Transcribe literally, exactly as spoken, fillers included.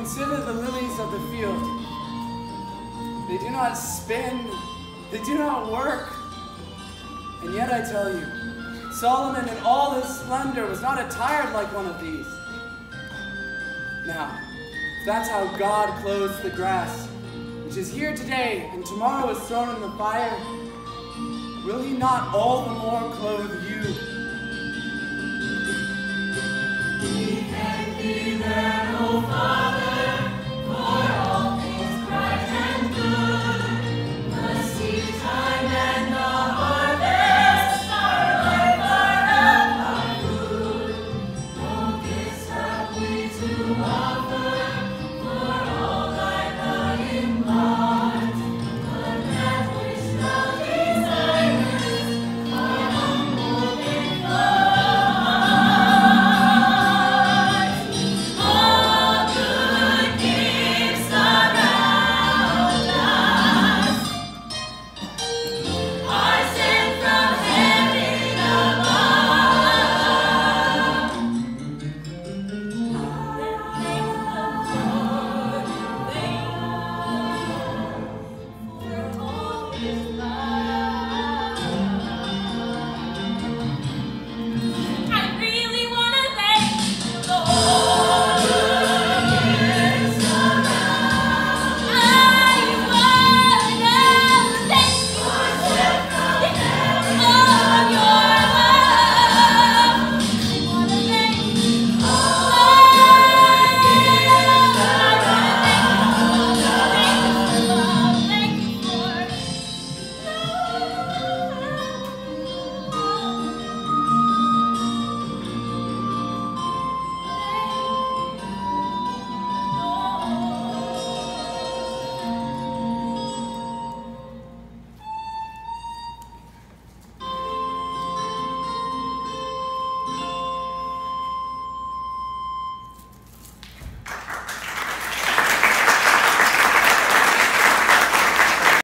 Consider the lilies of the field. They do not spin, they do not work. And yet I tell you, Solomon in all his splendor was not attired like one of these. Now, if that's how God clothes the grass, which is here today and tomorrow is thrown in the fire, will he not all the more clothe you? He can be there, oh Father.